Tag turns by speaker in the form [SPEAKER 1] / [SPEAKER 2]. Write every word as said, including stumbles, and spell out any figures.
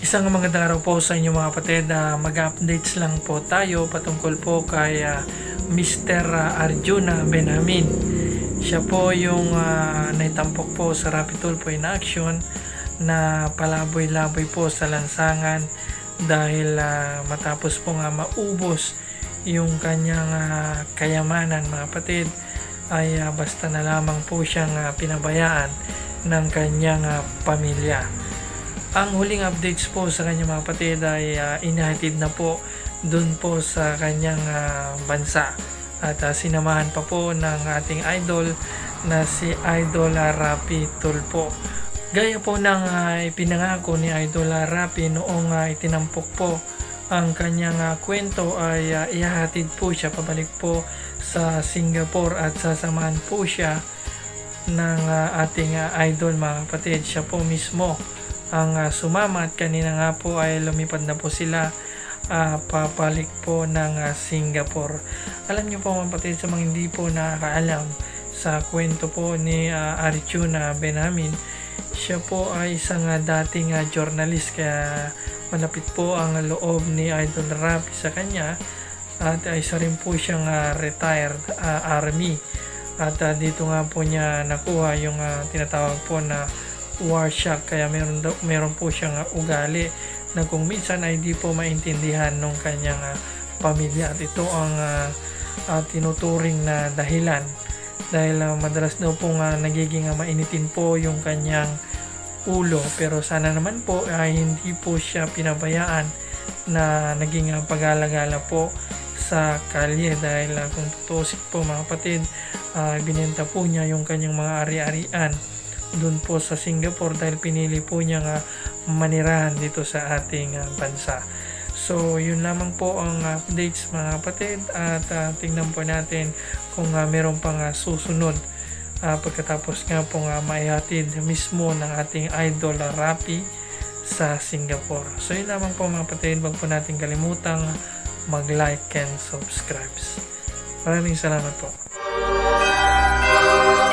[SPEAKER 1] Isang magandang araw po sa inyo mga kapatid. Uh, mag-updates lang po tayo patungkol po kay uh, Mister Arjuna Benamin. Siya po yung uh, naitampok po sa Rapid Tulfo in action na palaboy-laboy po sa lansangan dahil uh, matapos po nga maubos yung kanyang uh, kayamanan mga kapatid ay uh, basta na lamang po siyang uh, pinabayaan ng kanyang uh, pamilya. Ang huling updates po sa kanyang mga kapatid ay uh, inihatid na po dun po sa kanyang uh, bansa at uh, sinamahan pa po ng ating idol na si Idol Rapid Tulfo. Gaya po ng uh, ipinangako ni Idol Rapid noong uh, itinampok po ang kanyang uh, kwento ay uh, ihahatid po siya pabalik po sa Singapore at sasamahan po siya ng uh, ating uh, idol mga kapatid. Siya po mismo ang uh, sumama at kanina nga po ay lumipad na po sila uh, papalik po ng uh, Singapore. Alam niyo po mga kapatid, sa mga hindi po nakakaalam sa kwento po ni uh, Arjuna Benamin, siya po ay isang uh, dating uh, journalist, kaya malapit po ang loob ni Idol Rapid sa kanya at uh, isa rin po siyang uh, retired uh, army at uh, dito nga po niya nakuha yung uh, tinatawag po na war shock, kaya meron, meron po siyang uh, ugali na kung minsan ay di po maintindihan ng kanyang uh, pamilya at ito ang uh, uh, tinuturing na dahilan dahil uh, madalas daw po uh, nagiging uh, mainitin po yung kanyang ulo, pero sana naman po ay uh, hindi po siya pinabayaan na naging uh, pag-alagala po sa kalye dahil uh, kung tutusik po mga kapatid, uh, binenta po niya yung kanyang mga ari-arian doon po sa Singapore dahil pinili po niya nga manirahan dito sa ating uh, bansa. So yun lamang po ang updates mga kapatid at uh, tingnan po natin kung uh, meron pang uh, susunod uh, pagkatapos nga po nga maihatid mismo ng ating idol Rapid sa Singapore. So yun lamang po mga kapatid, wag po natin kalimutang mag-like and subscribe. Maraming salamat po.